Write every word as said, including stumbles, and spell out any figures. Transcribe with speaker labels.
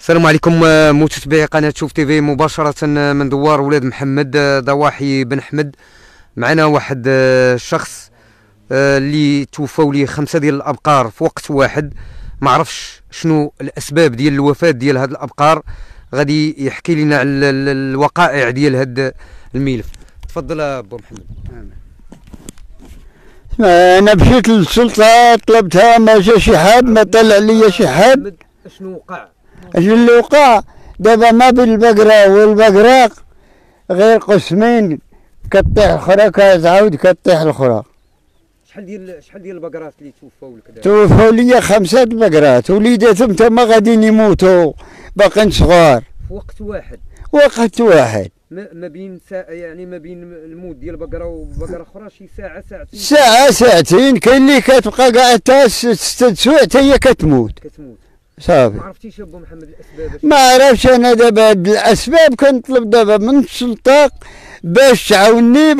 Speaker 1: السلام عليكم متابعي قناة شوف تيفي مباشرة من دوار ولاد محمد ضواحي بن حمد. معنا واحد الشخص اللي توفوا ليه خمسة ديال الأبقار في وقت واحد. ما عرفش شنو الأسباب ديال الوفاة ديال هاد الأبقار، غادي يحكي لنا على الوقائع ديال هاد الملف. تفضل أبو محمد.
Speaker 2: انا مشيت للسلطه طلبتها، ما جا شي حد، ما طلع لي شي حد.
Speaker 1: شنو وقع؟
Speaker 2: اش اللي وقع دابا ما بين البقره والبقراق غير قسمين، كطيح الاخرى كتعاود كطيح الاخرى.
Speaker 1: شحال ديال شحال ديال البقرات اللي توفاو لك دابا؟
Speaker 2: توفاو لي خمسه بقرات، وليداتهم تما غاديين يموتوا باقيين صغار
Speaker 1: في وقت واحد.
Speaker 2: وقت واحد
Speaker 1: ما بين ساعة، يعني ما بين الموت ديال بقره وبقره اخرى شي ساعه ساعتين.
Speaker 2: ساعه ساعتين، كاين اللي كتبقى كاع حتى ست سوايع حتى هي كتموت.
Speaker 1: كتموت
Speaker 2: صافي.
Speaker 1: ما عرفتيش ابو محمد الاسباب؟
Speaker 2: ما عرفتش انا دابا هاد الاسباب، كنطلب دابا من السلطه باش تعاوني.